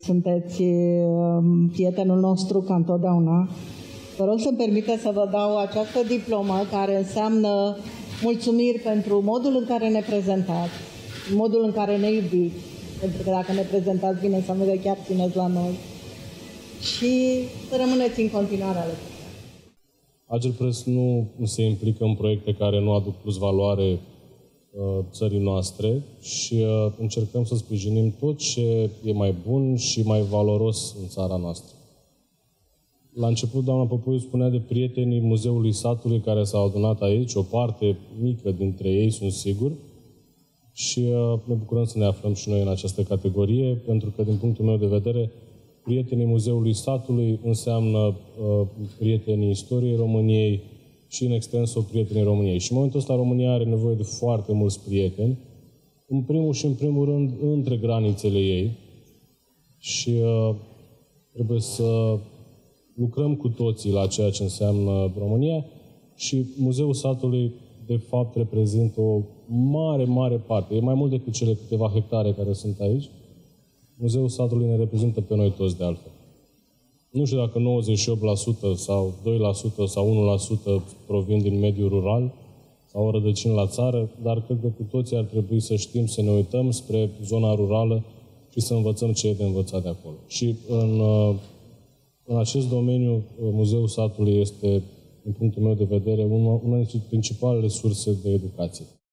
Sunteți prietenul nostru ca întotdeauna. Vă rog să-mi permiteți să vă dau această diplomă care înseamnă mulțumiri pentru modul în care ne prezentați, modul în care ne iubiți, pentru că dacă ne prezentați bine înseamnă că chiar țineți la noi și să rămâneți în continuare alături. Agerpres nu se implică în proiecte care nu aduc plus valoare țării noastre și încercăm să sprijinim tot ce e mai bun și mai valoros în țara noastră. La început, doamna Popoiu spunea de prietenii Muzeului Satului care s-au adunat aici, o parte mică dintre ei, sunt sigur, și ne bucurăm să ne aflăm și noi în această categorie, pentru că, din punctul meu de vedere, prietenii Muzeului Satului înseamnă prietenii istoriei României și, în extenso, prietenii României. Și în momentul ăsta România are nevoie de foarte mulți prieteni, în primul și în primul rând între granițele ei, și trebuie să lucrăm cu toții la ceea ce înseamnă România și Muzeul Satului, de fapt, reprezintă o mare, mare parte. E mai mult decât cele câteva hectare care sunt aici. Muzeul Satului ne reprezintă pe noi toți, de altfel. Nu știu dacă 98% sau 2% sau 1% provin din mediul rural sau o rădăcină la țară, dar cred că cu toții ar trebui să știm să ne uităm spre zona rurală și să învățăm ce e de învățat de acolo. Și în acest domeniu, Muzeul Satului este, din punctul meu de vedere, una dintre principalele surse de educație.